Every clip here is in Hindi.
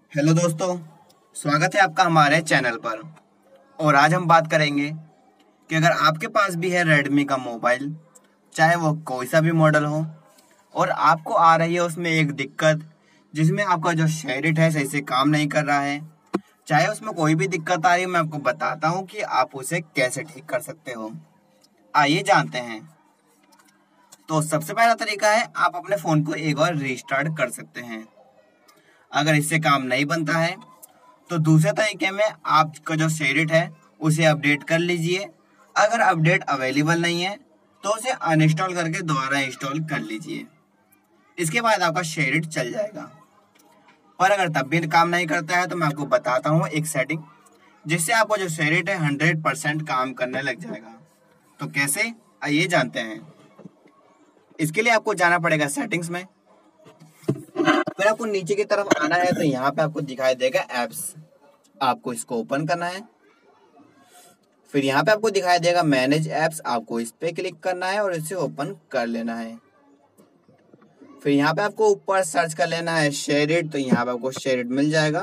हेलो दोस्तों, स्वागत है आपका हमारे चैनल पर। और आज हम बात करेंगे कि अगर आपके पास भी है रेडमी का मोबाइल, चाहे वो कोई सा भी मॉडल हो, और आपको आ रही है उसमें एक दिक्कत जिसमें आपका जो शेयरिट है सही से काम नहीं कर रहा है, चाहे उसमें कोई भी दिक्कत आ रही है, मैं आपको बताता हूँ कि आप उसे कैसे ठीक कर सकते हो। आइए जानते हैं। तो सबसे पहला तरीका है, आप अपने फ़ोन को एक बार रीस्टार्ट कर सकते हैं। अगर इससे काम नहीं बनता है तो दूसरे तरीके में आपका जो शेयरिट है उसे अपडेट कर लीजिए। अगर अपडेट अवेलेबल नहीं है तो उसे अनइंस्टॉल करके दोबारा इंस्टॉल कर लीजिए। इसके बाद आपका शेयरिट चल जाएगा। पर अगर तब भी काम नहीं करता है तो मैं आपको बताता हूँ एक सेटिंग जिससे आपका जो शेयरिट है 100% काम करने लग जाएगा। तो कैसे, आइए जानते हैं। इसके लिए आपको जाना पड़ेगा सेटिंग्स में। फिर आपको नीचे की तरफ आना है तो यहाँ पे आपको दिखाई देगा एप्स, आपको इसको ओपन करना है। फिर यहाँ पे आपको दिखाई देगा मैनेज एप्स, आपको इस पे क्लिक करना है और इसे ओपन कर लेना है। फिर यहाँ पे आपको ऊपर सर्च कर लेना है शेयरिट, तो यहाँ पे आपको शेयरिट मिल जाएगा।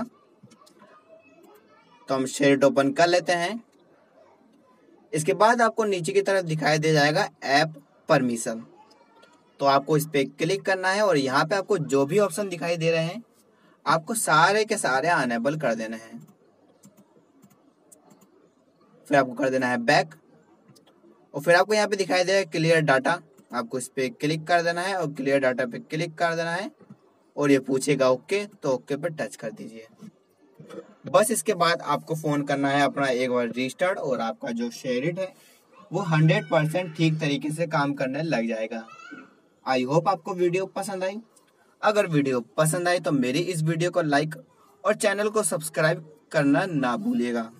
तो हम शेयरिट ओपन कर लेते हैं। इसके बाद आपको नीचे की तरफ दिखाई दे जाएगा ऐप परमिशन, तो आपको इस पे क्लिक करना है और यहाँ पे आपको जो भी ऑप्शन दिखाई दे रहे हैं आपको सारे के सारे अनेबल कर देना है। फिर आपको कर देना है बैक, और फिर आपको यहाँ पे दिखाई देगा क्लियर डाटा, आपको इस पे क्लिक कर देना है और क्लियर डाटा पे क्लिक कर देना है और ये पूछेगा ओके, तो ओके पे टच कर दीजिए। बस इसके बाद आपको फोन करना है अपना एक बार रीस्टार्ट और आपका जो शेयरिट है वो 100% ठीक तरीके से काम करने लग जाएगा। आई होप आपको वीडियो पसंद आई। अगर वीडियो पसंद आई तो मेरी इस वीडियो को लाइक और चैनल को सब्सक्राइब करना ना भूलिएगा।